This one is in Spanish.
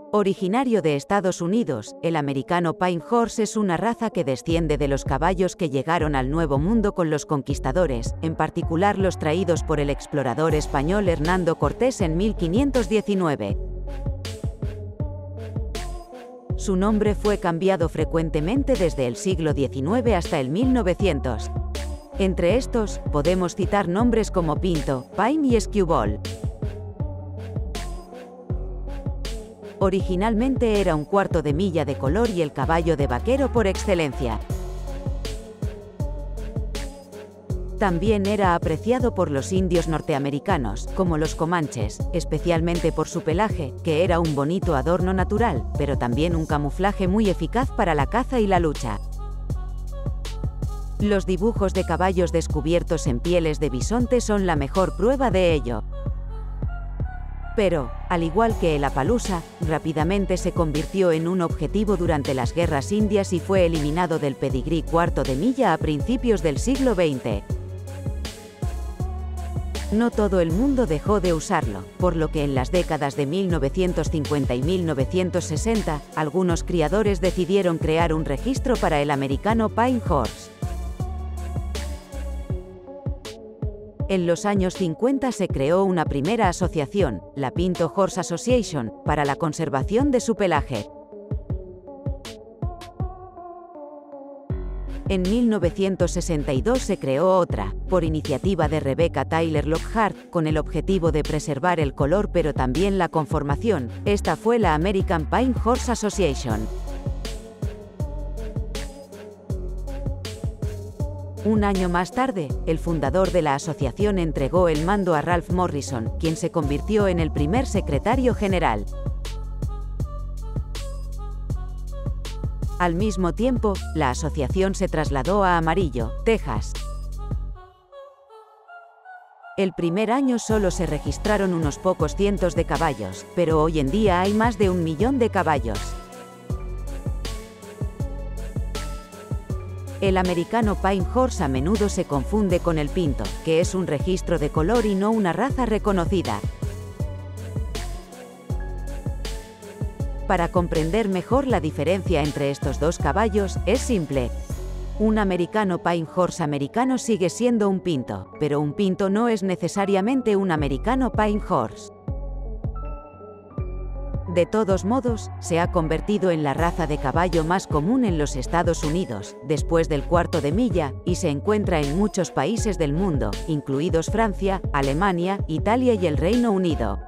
Originario de Estados Unidos, el americano Pine Horse es una raza que desciende de los caballos que llegaron al Nuevo Mundo con los conquistadores, en particular los traídos por el explorador español Hernando Cortés en 1519. Su nombre fue cambiado frecuentemente desde el siglo XIX hasta el 1900. Entre estos, podemos citar nombres como Pinto, Pine y Skewbald. Originalmente era un cuarto de milla de color y el caballo de vaquero por excelencia. También era apreciado por los indios norteamericanos, como los comanches, especialmente por su pelaje, que era un bonito adorno natural, pero también un camuflaje muy eficaz para la caza y la lucha. Los dibujos de caballos descubiertos en pieles de bisonte son la mejor prueba de ello. Pero, al igual que el Appaloosa, rápidamente se convirtió en un objetivo durante las guerras indias y fue eliminado del pedigrí cuarto de milla a principios del siglo XX. No todo el mundo dejó de usarlo, por lo que en las décadas de 1950 y 1960, algunos criadores decidieron crear un registro para el americano Pine Horse. En los años 50 se creó una primera asociación, la Pinto Horse Association, para la conservación de su pelaje. En 1962 se creó otra, por iniciativa de Rebecca Taylor Lockhart, con el objetivo de preservar el color pero también la conformación. Esta fue la American Pine Horse Association. Un año más tarde, el fundador de la asociación entregó el mando a Ralph Morrison, quien se convirtió en el primer secretario general. Al mismo tiempo, la asociación se trasladó a Amarillo, Texas. El primer año solo se registraron unos pocos cientos de caballos, pero hoy en día hay más de 1 millón de caballos. El americano Pine Horse a menudo se confunde con el Pinto, que es un registro de color y no una raza reconocida. Para comprender mejor la diferencia entre estos dos caballos, es simple. Un americano Pine Horse americano sigue siendo un Pinto, pero un Pinto no es necesariamente un americano Pine Horse. De todos modos, se ha convertido en la raza de caballo más común en los Estados Unidos, después del cuarto de milla, y se encuentra en muchos países del mundo, incluidos Francia, Alemania, Italia y el Reino Unido.